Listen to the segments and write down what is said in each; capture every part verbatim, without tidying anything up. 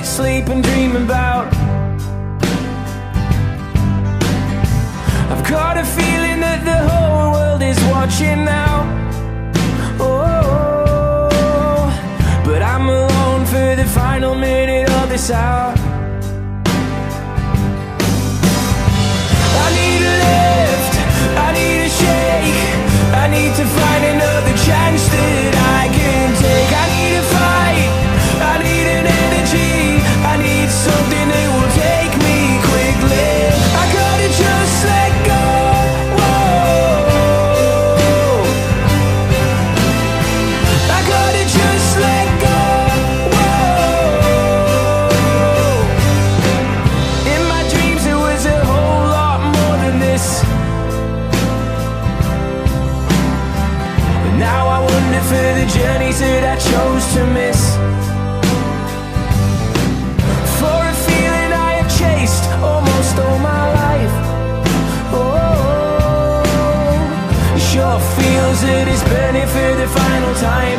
eat, sleep and dream about. I've got a feeling that the whole world is watching now. Oh, but I'm alone for the final minute of this hour. I need a lift, I need a shake, I need to find another chance that I can take. I need a fight, I need an energy, I need something that will take me quickly. I gotta just let go. Whoa. I gotta just let go. Whoa. In my dreams it was a whole lot more than this. And now I wonder for the journeys that I chose to miss. For a feeling I have chased almost all my life. Oh, it sure feels that it's burning for the final time.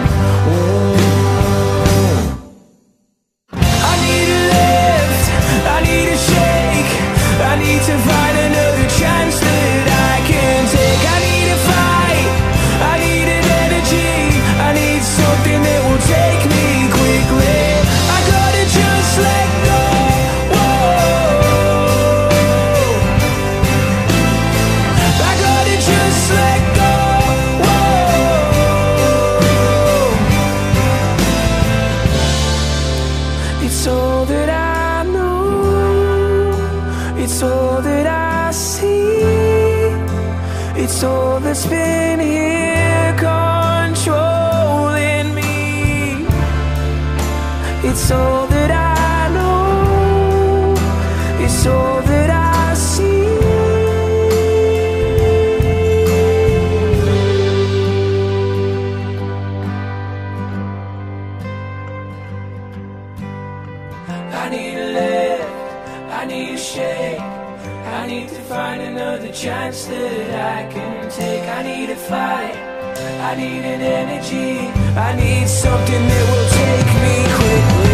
Oh, I need a lift, I need a shake, I need to find another chance that I can take. I need a fight, I need an energy, I need something that will take me quickly. I gotta just let go. I gotta just let go. Whoa. It's all that I know, it's all that I see, it's all that's been here controlling me. It's all that I know, it's all that I see. I need a lift, I need a shake, I need to find another chance that I can take. I need a fight, I need an energy, I need something that will take me quickly.